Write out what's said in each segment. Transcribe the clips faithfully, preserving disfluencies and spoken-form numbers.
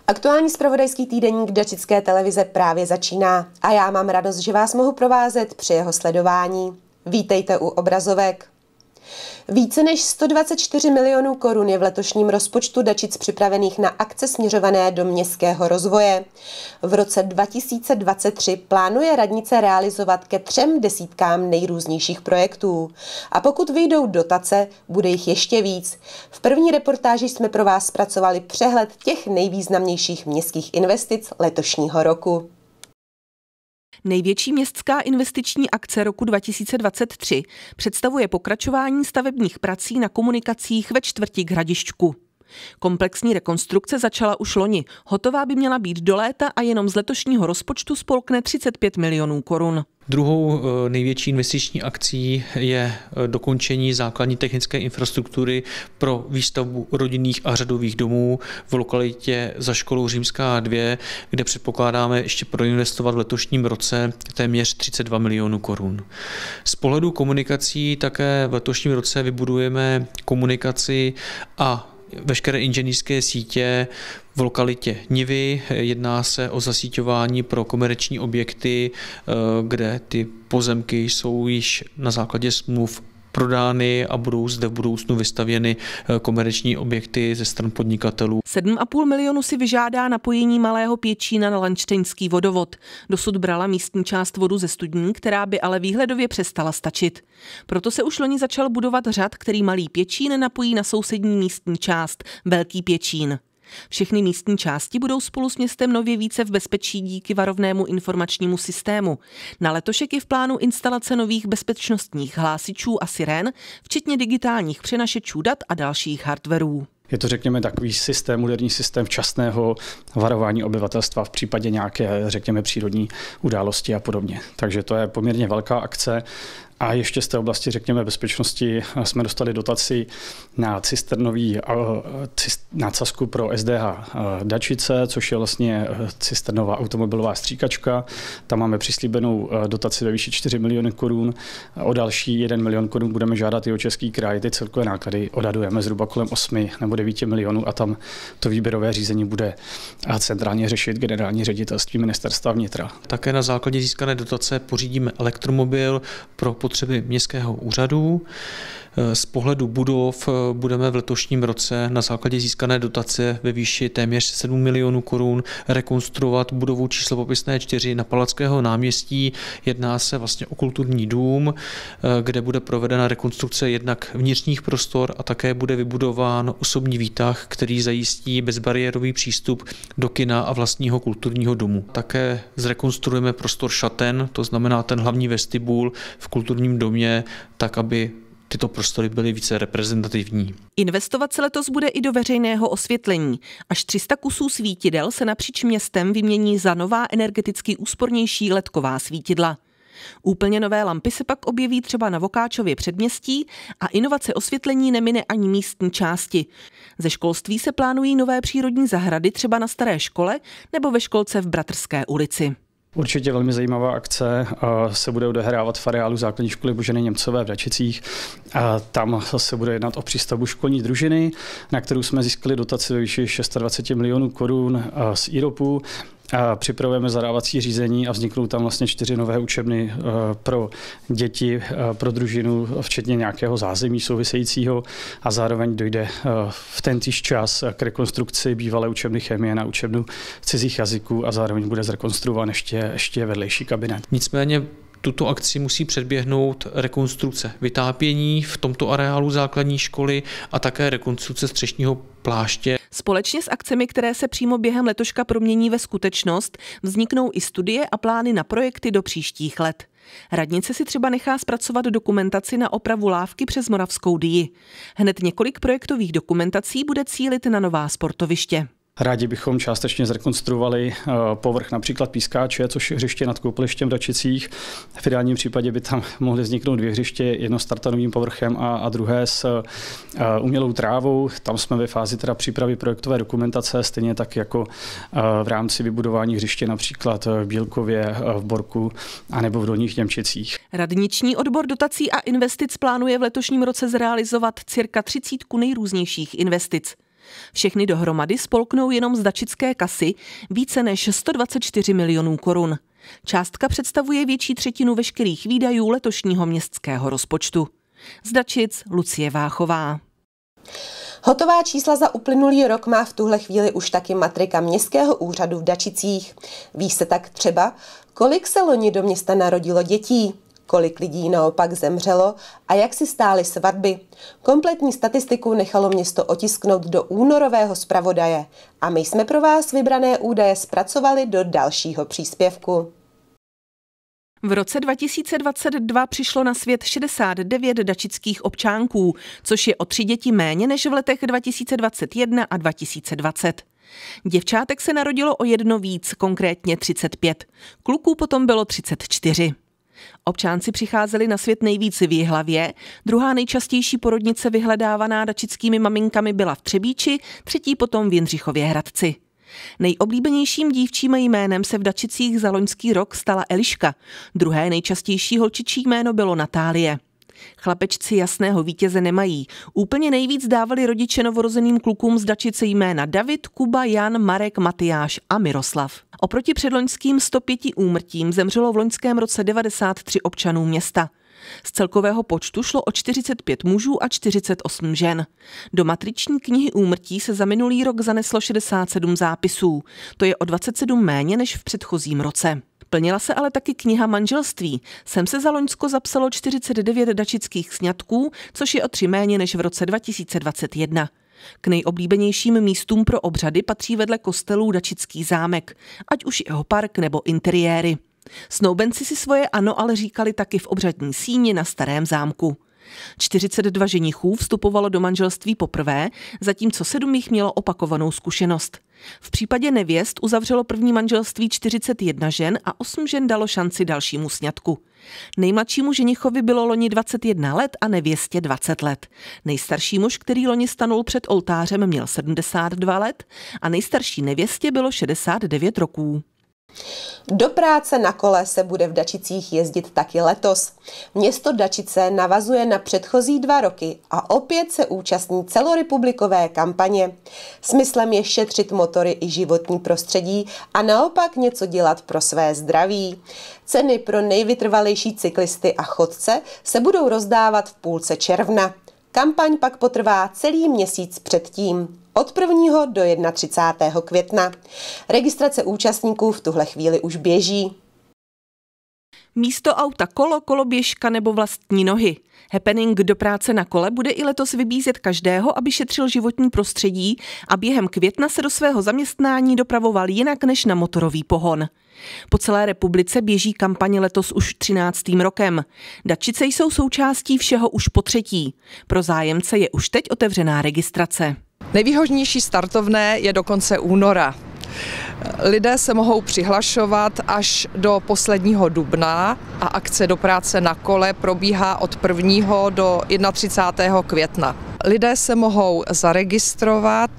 Aktuální zpravodajský týdeník Dačické televize právě začíná a já mám radost, že vás mohu provázet při jeho sledování. Vítejte u obrazovek. Více než sto dvacet čtyři milionů korun je v letošním rozpočtu Dačic připravených na akce směřované do městského rozvoje. V roce dva tisíce dvacet tři plánuje radnice realizovat ke třem desítkám nejrůznějších projektů. A pokud vyjdou dotace, bude jich ještě víc. V první reportáži jsme pro vás zpracovali přehled těch nejvýznamnějších městských investic letošního roku. Největší městská investiční akce roku dva tisíce dvacet tři představuje pokračování stavebních prací na komunikacích ve čtvrti k Hradišťku. Komplexní rekonstrukce začala už loni, hotová by měla být do léta a jenom z letošního rozpočtu spolkne třicet pět milionů korun. Druhou největší investiční akcí je dokončení základní technické infrastruktury pro výstavbu rodinných a řadových domů v lokalitě za školou Římská dvě, kde předpokládáme ještě proinvestovat v letošním roce téměř třicet dva milionů korun. Z pohledu komunikací také v letošním roce vybudujeme komunikaci a veškeré inženýrské sítě v lokalitě Nivy. Jedná se o zasíťování pro komerční objekty, kde ty pozemky jsou již na základě smluv prodány a budou zde v budoucnu vystavěny komerční objekty ze stran podnikatelů. sedm a půl milionu si vyžádá napojení Malého Pěčína na Lanštejnský vodovod. Dosud brala místní část vodu ze studní, která by ale výhledově přestala stačit. Proto se už loni začal budovat řad, který Malý Pěčín napojí na sousední místní část Velký Pěčín. Všechny místní části budou spolu s městem nově více v bezpečí díky varovnému informačnímu systému. Na letošek je v plánu instalace nových bezpečnostních hlásičů a sirén, včetně digitálních přenašečů dat a dalších hardwarů. Je to, řekněme, takový systém, moderní systém včasného varování obyvatelstva v případě nějaké, řekněme, přírodní události a podobně. Takže to je poměrně velká akce. A ještě z té oblasti, řekněme, bezpečnosti jsme dostali dotaci na cisternový nadsazku pro S D H Dačice, což je vlastně cisternová automobilová stříkačka. Tam máme přislíbenou dotaci ve výši čtyři miliony korun. O další jeden milion korun budeme žádat i o Český kraj. Ty celkové náklady odhadujeme zhruba kolem osmi nebo devíti milionů a tam to výběrové řízení bude centrálně řešit generální ředitelství ministerstva vnitra. Také na základě získané dotace pořídíme elektromobil pro potřeby městského úřadu. Z pohledu budov budeme v letošním roce na základě získané dotace ve výši téměř sedm milionů korun rekonstruovat budovu číslo popisné čtyři na Palackého náměstí. Jedná se vlastně o kulturní dům, kde bude provedena rekonstrukce jednak vnitřních prostor a také bude vybudován osobní výtah, který zajistí bezbariérový přístup do kina a vlastního kulturního domu. Také zrekonstruujeme prostor šaten, to znamená ten hlavní vestibul v kulturním domě, tak aby tyto prostory byly více reprezentativní. Investovat se letos bude i do veřejného osvětlení. Až tři sta kusů svítidel se napříč městem vymění za nová energeticky úspornější ledková svítidla. Úplně nové lampy se pak objeví třeba na Vokáčově předměstí a inovace osvětlení nemine ani místní části. Ze školství se plánují nové přírodní zahrady třeba na Staré škole nebo ve školce v Bratrské ulici. Určitě velmi zajímavá akce se bude odehrávat v areálu základní školy Boženy Němcové v Dačicích. Tam se bude jednat o přístavbu školní družiny, na kterou jsme získali dotaci ve výši dvacet šest milionů korun z I R O P. Připravujeme zadávací řízení a vzniknou tam vlastně čtyři nové učebny pro děti, pro družinu, včetně nějakého zázemí souvisejícího a zároveň dojde v tentýž čas k rekonstrukci bývalé učebny chemie na učebnu cizích jazyků a zároveň bude zrekonstruován ještě, ještě vedlejší kabinet. Nicméně tuto akci musí předběhnout rekonstrukce vytápění v tomto areálu základní školy a také rekonstrukce střešního pláště. Společně s akcemi, které se přímo během letoška promění ve skutečnost, vzniknou i studie a plány na projekty do příštích let. Radnice si třeba nechá zpracovat dokumentaci na opravu lávky přes Moravskou Dyji. Hned několik projektových dokumentací bude cílit na nová sportoviště. Rádi bychom částečně zrekonstruovali povrch například Pískáče, což je hřiště nad koupalištěm v Dačicích. V ideálním případě by tam mohly vzniknout dvě hřiště, jedno s tartanovým povrchem a, a druhé s umělou trávou. Tam jsme ve fázi teda přípravy projektové dokumentace, stejně tak jako v rámci vybudování hřiště například v Bílkově, v Borku anebo v Dolních Němčicích. Radniční odbor dotací a investic plánuje v letošním roce zrealizovat cirka třicítku nejrůznějších investic. Všechny dohromady spolknou jenom z dačické kasy více než sto dvacet čtyři milionů korun. Částka představuje větší třetinu veškerých výdajů letošního městského rozpočtu. Z Dačic Lucie Váchová. Hotová čísla za uplynulý rok má v tuhle chvíli už taky matrika Městského úřadu v Dačicích. Ví se tak třeba, kolik se loni do města narodilo dětí, kolik lidí naopak zemřelo a jak si stály svatby. Kompletní statistiku nechalo město otisknout do únorového zpravodaje a my jsme pro vás vybrané údaje zpracovali do dalšího příspěvku. V roce dva tisíce dvacet dva přišlo na svět šedesát devět dačických občánků, což je o tři děti méně než v letech dva tisíce dvacet jedna a dva tisíce dvacet. Děvčátek se narodilo o jedno víc, konkrétně třicet pět. Kluků potom bylo třicet čtyři. Občánci přicházeli na svět nejvíc v Jihlavě, druhá nejčastější porodnice vyhledávaná dačickými maminkami byla v Třebíči, třetí potom v Jindřichově Hradci. Nejoblíbenějším dívčím jménem se v Dačicích za loňský rok stala Eliška, druhé nejčastější holčičí jméno bylo Natálie. Chlapečci jasného vítěze nemají. Úplně nejvíc dávali rodiče novorozeným klukům z Dačice jména David, Kuba, Jan, Marek, Matyáš a Miroslav. Oproti předloňským sto pěti úmrtím zemřelo v loňském roce devadesát tři občanů města. Z celkového počtu šlo o čtyřicet pět mužů a čtyřicet osm žen. Do matriční knihy úmrtí se za minulý rok zaneslo šedesát sedm zápisů. To je o dvacet sedm méně než v předchozím roce. Plnila se ale taky kniha manželství. Sem se za loňsko zapsalo čtyřicet devět dačických sňatků, což je o tři méně než v roce dva tisíce dvacet jedna. K nejoblíbenějším místům pro obřady patří vedle kostelů Dačický zámek, ať už jeho park nebo interiéry. Snoubenci si svoje ano ale říkali taky v obřadní síni na Starém zámku. čtyřicet dva ženichů vstupovalo do manželství poprvé, zatímco sedm jich mělo opakovanou zkušenost. V případě nevěst uzavřelo první manželství čtyřicet jedna žen a osm žen dalo šanci dalšímu sňatku. Nejmladšímu ženichovi bylo loni dvacet jedna let a nevěstě dvacet let. Nejstarší muž, který loni stanul před oltářem, měl sedmdesát dva let a nejstarší nevěstě bylo šedesát devět roků. Do práce na kole se bude v Dačicích jezdit taky letos. Město Dačice navazuje na předchozí dva roky a opět se účastní celorepublikové kampaně. Smyslem je šetřit motory i životní prostředí a naopak něco dělat pro své zdraví. Ceny pro nejvytrvalejší cyklisty a chodce se budou rozdávat v půlce června. Kampaň pak potrvá celý měsíc předtím. Od prvního do třicátého prvního května. Registrace účastníků v tuhle chvíli už běží. Místo auta kolo, koloběžka nebo vlastní nohy. Happening do práce na kole bude i letos vybízet každého, aby šetřil životní prostředí a během května se do svého zaměstnání dopravoval jinak než na motorový pohon. Po celé republice běží kampaně letos už třináctým rokem. Dačice jsou součástí všeho už po třetí. Pro zájemce je už teď otevřená registrace. Nejvýhodnější startovné je do konce února. Lidé se mohou přihlašovat až do posledního dubna a akce do práce na kole probíhá od prvního do třicátého prvního května. Lidé se mohou zaregistrovat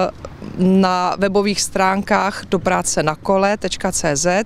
na webových stránkách dopráce na kole tečka cé zet,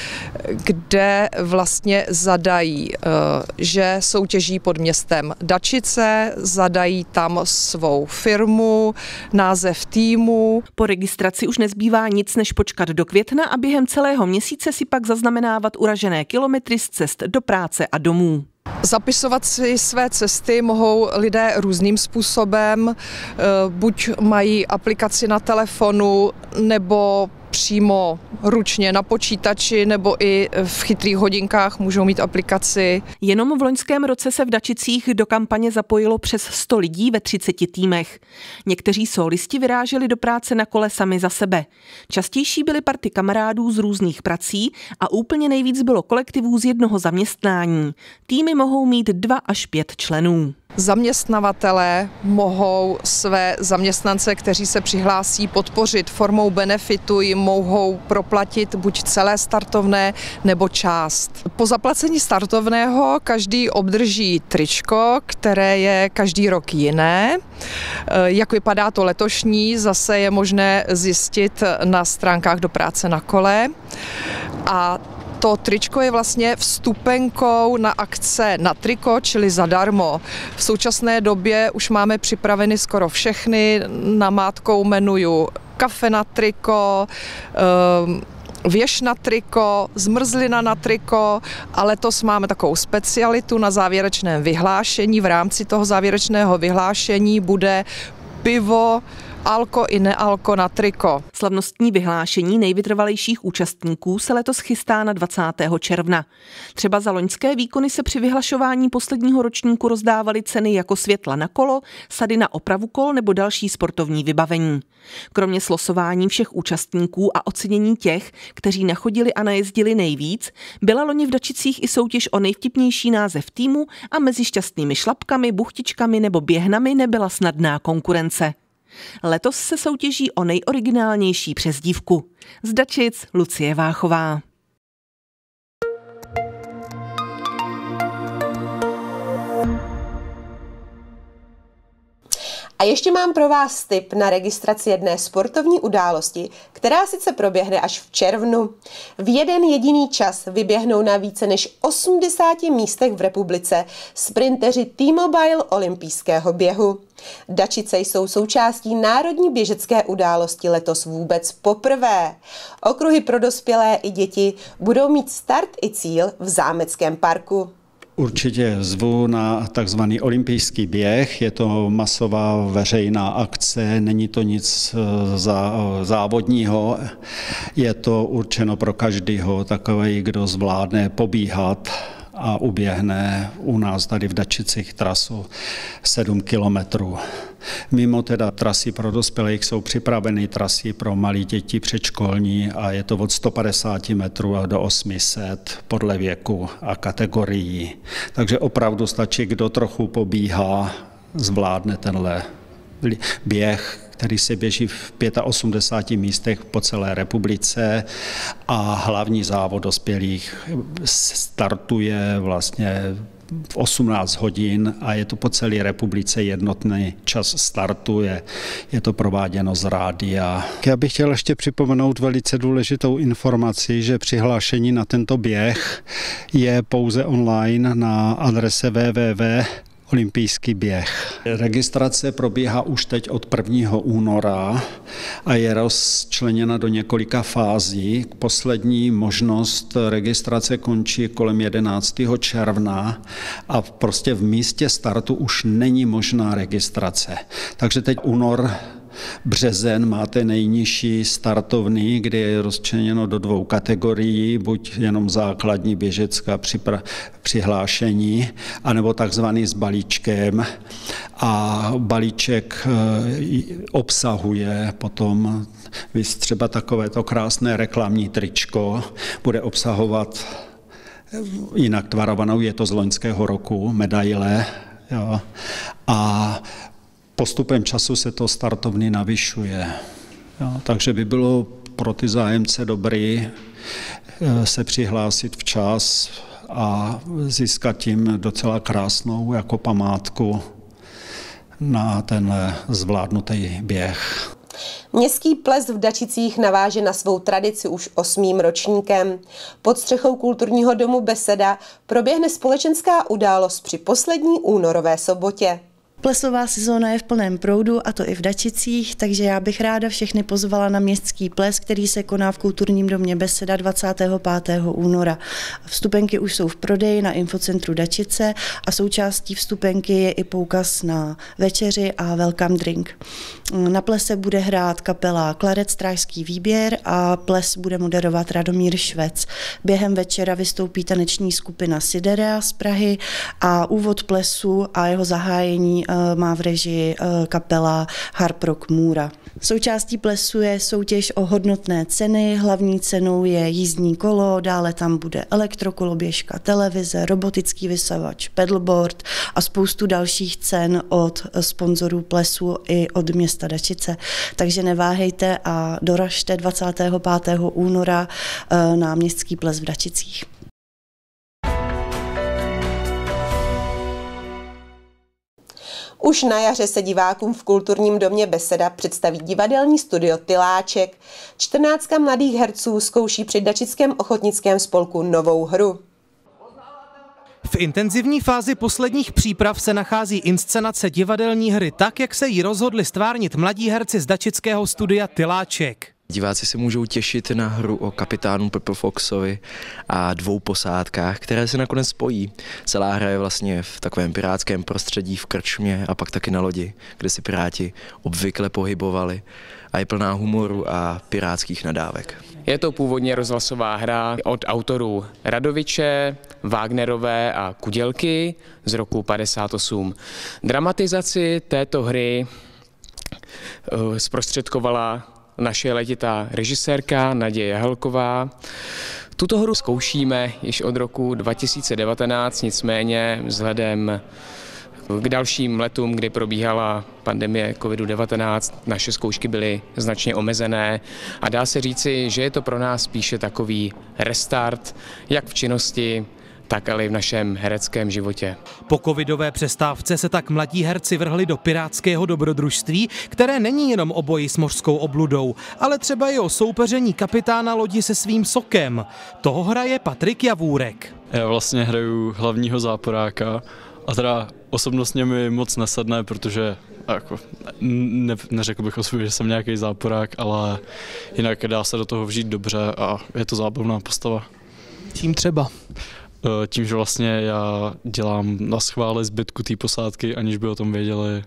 kde vlastně zadají, že soutěží pod městem Dačice, zadají tam svou firmu, název týmu. Po registraci už nezbývá nic, než počkat do května a během celého měsíce si pak zaznamenávat uražené kilometry z cest do práce a domů. Zapisovat si své cesty mohou lidé různým způsobem, buď mají aplikaci na telefonu, nebo přímo ručně na počítači, nebo i v chytrých hodinkách můžou mít aplikaci. Jenom v loňském roce se v Dačicích do kampaně zapojilo přes sto lidí ve třiceti týmech. Někteří solisti vyráželi do práce na kole sami za sebe. Častější byly party kamarádů z různých prací a úplně nejvíc bylo kolektivů z jednoho zaměstnání. Týmy mohou mít dva až pět členů. Zaměstnavatelé mohou své zaměstnance, kteří se přihlásí, podpořit formou benefitu, jim mohou proplatit buď celé startovné nebo část. Po zaplacení startovného každý obdrží tričko, které je každý rok jiné. Jak vypadá to letošní, zase je možné zjistit na stránkách do práce na kole. A To tričko je vlastně vstupenkou na akce na triko, čili zadarmo. V současné době už máme připraveny skoro všechny. Namátkou jmenuju kafe na triko, věž na triko, zmrzlina na triko, a letos máme takovou specialitu na závěrečném vyhlášení. V rámci toho závěrečného vyhlášení bude pivo, alko i nealko na triko. Slavnostní vyhlášení nejvytrvalejších účastníků se letos chystá na dvacátého června. Třeba za loňské výkony se při vyhlašování posledního ročníku rozdávaly ceny jako světla na kolo, sady na opravu kol nebo další sportovní vybavení. Kromě slosování všech účastníků a ocenění těch, kteří nachodili a najezdili nejvíc, byla loni v Dačicích i soutěž o nejvtipnější název týmu a mezi šťastnými šlapkami, buchtičkami nebo běhnami nebyla snadná konkurence. Letos se soutěží o nejoriginálnější přezdívku. Z Dačic Lucie Váchová. A ještě mám pro vás tip na registraci jedné sportovní události, která sice proběhne až v červnu. V jeden jediný čas vyběhnou na více než osmdesáti místech v republice sprinteři T-Mobile olympijského běhu. Dačice jsou součástí národní běžecké události letos vůbec poprvé. Okruhy pro dospělé i děti budou mít start i cíl v Zámeckém parku. Určitě zvu na takzvaný olympijský běh. Je to masová veřejná akce, není to nic závodního. Je to určeno pro každého, takový, kdo zvládne pobíhat a uběhne u nás tady v Dačicích trasu sedm kilometrů. Mimo teda trasy pro dospělých jsou připraveny trasy pro malé děti předškolní a je to od sto padesát metrů do osm set podle věku a kategorií. Takže opravdu stačí, kdo trochu pobíhá, zvládne tenhle běh, který se běží v osmdesáti pěti místech po celé republice, a hlavní závod dospělých startuje vlastně v osmnáct hodin a je to po celé republice jednotný čas startu, je, je to prováděno z rádia. Já bych chtěl ještě připomenout velice důležitou informaci, že přihlášení na tento běh je pouze online na adrese w w w tečka olympijský běh. Registrace probíhá už teď od prvního února a je rozčleněna do několika fází. Poslední možnost registrace končí kolem jedenáctého června a prostě v místě startu už není možná registrace. Takže teď únor, březen máte nejnižší startovný, kde je rozčleněno do dvou kategorií, buď jenom základní běžecká přihlášení, anebo takzvaný s balíčkem. A balíček obsahuje potom třeba takovéto krásné reklamní tričko, bude obsahovat jinak tvarovanou, je to z loňského roku, medaile. Jo. A postupem času se to startovny navyšuje. Jo, takže by bylo pro ty zájemce dobrý se přihlásit včas a získat tím docela krásnou jako památku na tenhle zvládnutý běh. Městský ples v Dačicích naváže na svou tradici už osmým ročníkem. Pod střechou kulturního domu Beseda proběhne společenská událost při poslední únorové sobotě. Plesová sezóna je v plném proudu, a to i v Dačicích, takže já bych ráda všechny pozvala na městský ples, který se koná v kulturním domě Beseda dvacátého pátého února. Vstupenky už jsou v prodeji na infocentru Dačice a součástí vstupenky je i poukaz na večeři a welcome drink. Na plese bude hrát kapela Klarec Strážský výběr a ples bude moderovat Radomír Švec. Během večera vystoupí taneční skupina Siderea z Prahy a úvod plesu a jeho zahájení má v režii kapela Hard Rock Můra. Součástí plesu je soutěž o hodnotné ceny, hlavní cenou je jízdní kolo, dále tam bude elektrokoloběžka, televize, robotický vysavač, pedalboard a spoustu dalších cen od sponzorů plesu i od města Dačice. Takže neváhejte a doražte dvacátého pátého února na městský ples v Dačicích. Už na jaře se divákům v kulturním domě Beseda představí divadelní studio Tyláček. čtrnáctka mladých herců zkouší při Dačickém ochotnickém spolku novou hru. V intenzivní fázi posledních příprav se nachází inscenace divadelní hry tak, jak se jí rozhodli stvárnit mladí herci z dačického studia Tyláček. Diváci se můžou těšit na hru o kapitánu Purple Foxovi a dvou posádkách, které se nakonec spojí. Celá hra je vlastně v takovém pirátském prostředí v krčmě a pak taky na lodi, kde si piráti obvykle pohybovali a je plná humoru a pirátských nadávek. Je to původně rozhlasová hra od autorů Radoviče, Wagnerové a Kudělky z roku padesát osm. Dramatizaci této hry zprostředkovala naše letitá režisérka Naděje Helková. Tuto hru zkoušíme již od roku dva tisíce devatenáct, nicméně vzhledem k dalším letům, kdy probíhala pandemie kovidu devatenáct, naše zkoušky byly značně omezené a dá se říci, že je to pro nás spíše takový restart, jak v činnosti, tak ale i v našem hereckém životě. Po covidové přestávce se tak mladí herci vrhli do pirátského dobrodružství, které není jenom o boji s mořskou obludou, ale třeba i o soupeření kapitána lodi se svým sokem. Toho hraje Patrik Javůrek. Já vlastně hraju hlavního záporáka a teda osobnostně mi moc nesedne, protože jako, ne, neřekl bych o sobě, že jsem nějaký záporák, ale jinak dá se do toho vžít dobře a je to zábavná postava. Čím třeba? Tím, že vlastně já dělám na schvále zbytku té posádky, aniž by o tom věděli,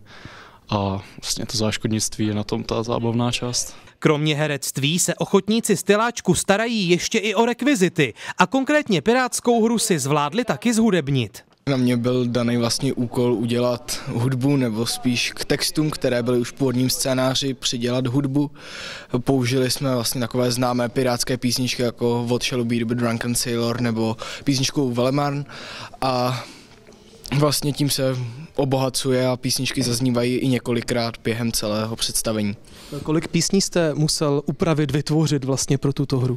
a vlastně to záškodnictví je na tom ta zábavná část. Kromě herectví se ochotníci z Tyláčku starají ještě i o rekvizity a konkrétně pirátskou hru si zvládli taky zhudebnit. Na mě byl daný vlastně úkol udělat hudbu, nebo spíš k textům, které byly už v původním scénáři, přidělat hudbu. Použili jsme vlastně takové známé pirátské písničky jako What Shall Be the Drunken Sailor nebo písničku Velemarn a vlastně tím se obohacuje a písničky zaznívají i několikrát během celého představení. Kolik písní jste musel upravit, vytvořit vlastně pro tuto hru?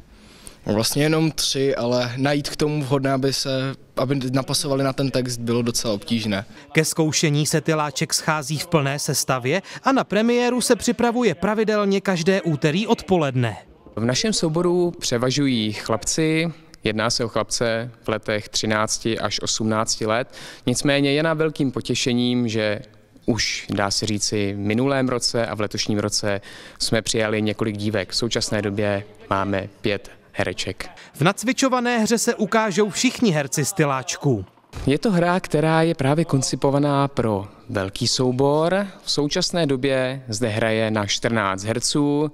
Vlastně jenom tři, ale najít k tomu vhodné, aby se aby napasovali na ten text, bylo docela obtížné. Ke zkoušení se Tyláček schází v plné sestavě a na premiéru se připravuje pravidelně každé úterý odpoledne. V našem souboru převažují chlapci, jedná se o chlapce v letech třinácti až osmnácti let, nicméně je nám velkým potěšením, že už dá se říci v minulém roce a v letošním roce jsme přijali několik dívek. V současné době máme pět hereček. V nacvičované hře se ukážou všichni herci z Tyláčku. Je to hra, která je právě koncipovaná pro velký soubor. V současné době zde hraje na čtrnáct herců,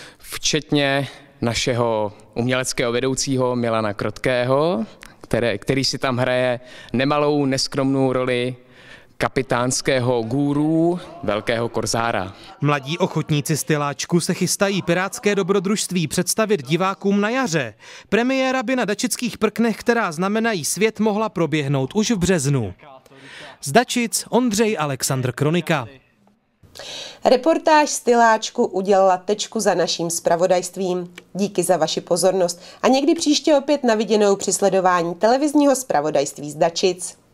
včetně našeho uměleckého vedoucího Milana Krotkého, které, který si tam hraje nemalou neskromnou roli kapitánského guru, velkého korzára. Mladí ochotníci z Tyláčku se chystají pirátské dobrodružství představit divákům na jaře. Premiéra by na dačických prknech, která znamenají svět, mohla proběhnout už v březnu. Z Dačic Ondřej Alexandr Kronika. Reportáž z Tyláčku udělala tečku za naším zpravodajstvím. Díky za vaši pozornost a někdy příště opět na viděnou při sledování televizního zpravodajství z Dačic.